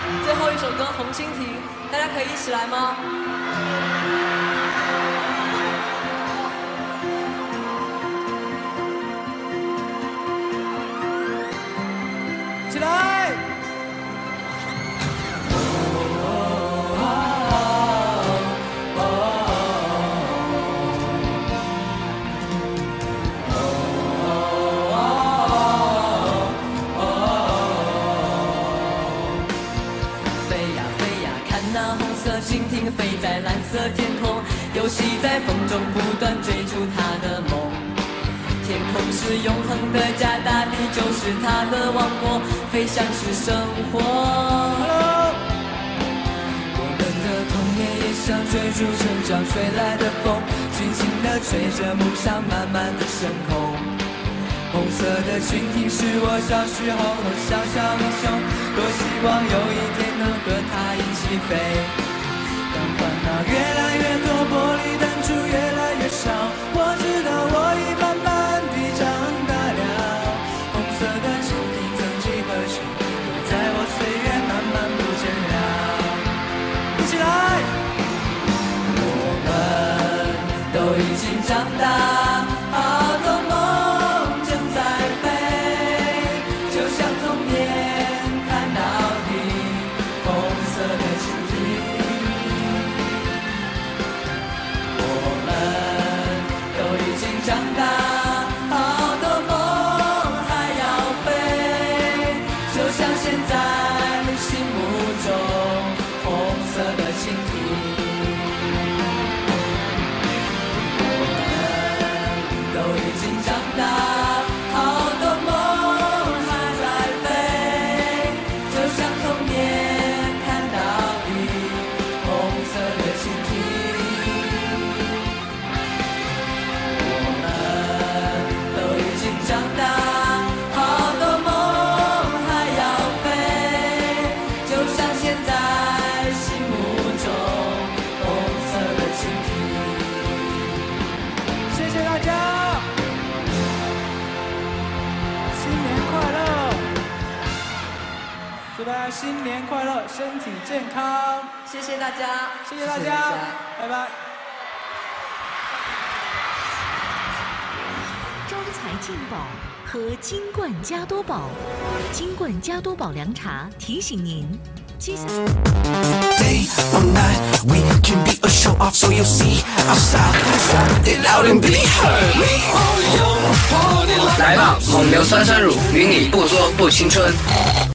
最后一首歌《红蜻蜓》，大家可以一起来吗？ 起来！ 蜻蜓飞在蓝色天空，游戏在风中不断追逐它的梦。天空是永恒的家，大地就是它的王国，飞翔是生活。我们的童年也像追逐成长吹来的风，轻轻地吹着梦想慢慢地升空。红色的蜻蜓是我小时候的小小英雄，多希望有一天能和它一起飞。当烦恼越来越多，玻璃弹珠越来越少，我知道我已慢慢地长大了。红色的蜻蜓曾几何时，都在我岁月慢慢不见了。一起来！我们都已经长大，好多梦正在飞，就像童年看到的红色的蜻蜓。长大，好多梦还要飞，就像现在心目中红色的蜻蜓。我们都已经长大，好多梦还在飞，就像童年看到的红色的蜻蜓。长大，好多梦还要飞，就像现在心目中红色的蜻蜓。 谢谢大家，新年快乐！祝大家新年快乐，身体健康。 谢谢大家， 谢谢大家，拜拜。 招财进宝，喝金冠加多宝。金冠加多宝凉茶提醒您，接下来。 Day or night, we can be a show off, so you'll see our style. Shout it out and be heard. 来吧，蒙牛酸酸乳，与你不作不青春。